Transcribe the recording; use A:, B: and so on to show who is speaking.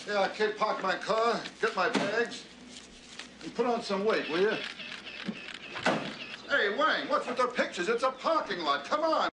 A: Yeah, kid, park my car, get my bags, and put on some weight, will you? Hey, Wang, what's with the pictures? It's a parking lot. Come on.